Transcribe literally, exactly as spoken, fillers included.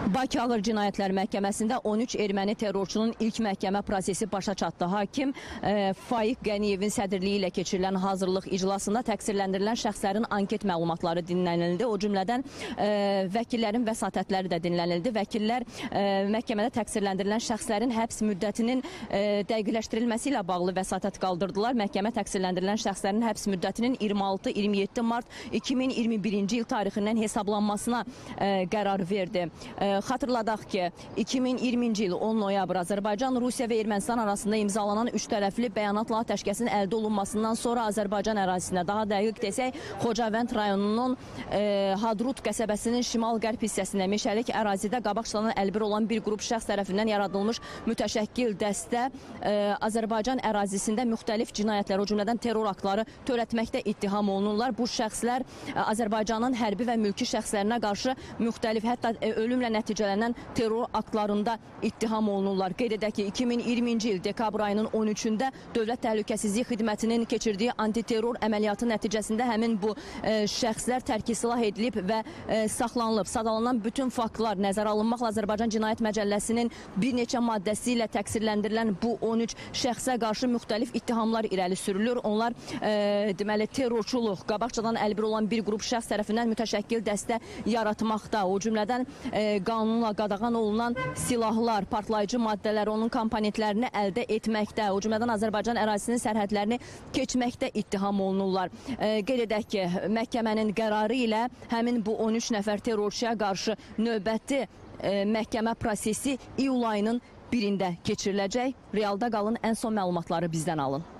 Bakı Ağır Cinayətlər Məhkəməsində on üç erməni terrorçunun ilk məhkəmə prosesi başa çatdı. Hakim e, Faiq Qəniyevin sədrliyi ilə keçirilən hazırlıq iclasında təqsirləndirilən şəxslərin anket məlumatları dinlənildi. O cümlədən e, vəkillərin vəsatətləri də dinlənildi. Vəkillər e, məhkəmədə təqsirləndirilən şəxslərin həbs müddətinin e, dəqiqləşdirilməsi ilə bağlı vəsatət qaldırdılar. Məhkəmə təqsirləndirilən şəxslərin həbs müddətinin iyirmi altı iyirmi yeddi mart iki min iyirmi birinci il tarixindən hesablanmasına e, qərar verdi. E, Xatırladaq ki, iki min iyirminci il on noyabr Azərbaycan, Rusiya və Ermənistan arasında imzalanan üç tərəfli bəyanatla atəşkəsin əldə olunmasından sonra Azərbaycan ərazisində, daha dəqiq desək, Xocavənd rayonunun e, Hadrut qəsəbəsinin şimal-qərb hissəsində meşəlik ərazidə qabaqçadan əlbir olan bir qrup şəxs tərəfindən yaradılmış mütəşəkkil dəstə e, Azərbaycan ərazisində müxtəlif cinayətlər, o cümlədən terror aktları törətməkdə ittiham olunurlar. Bu şəxslər e, Azərbaycanın hərbi və mülki şəxslərinə qarşı müxtəlif, hətta e, ölümlə nəticələnən terror aktlarında ittiham olunurlar. Qeyd edək ki, iki min iyirminci il dekabr ayının on üçündə Dövlət Təhlükəsizlik Xidmətinin keçirdiyi antiterror əməliyyatı nəticəsində həmin bu e, şəxslər tərk silah edilib və e, saxlanılıb. Sadalanan bütün faktlar nəzərə alınmaqla Azərbaycan Cinayət Məcəlləsinin bir neçə maddəsi ilə təqsirləndirilən bu on üç şəxsə qarşı müxtəlif ittihamlar irəli sürülür. Onlar e, deməli terrorçuluq, qabaqcadan əlbir olan bir qrup şəxs tərəfindən mütəşəkkil dəstə yaratmaqda, o cümlədən e, qanunla qadağan olunan silahlar, partlayıcı maddələr, onun komponentlərini əldə etməkdə, o cümlədən Azərbaycan ərazisinin sərhədlərini keçməkdə ittiham olunurlar. E, qeyd edək ki, məhkəmənin qərarı ilə həmin bu on üç nəfər terrorçuya qarşı növbəti e, məhkəmə prosesi iyul ayının birində keçiriləcək. Realda qalın, ən son məlumatları bizdən alın.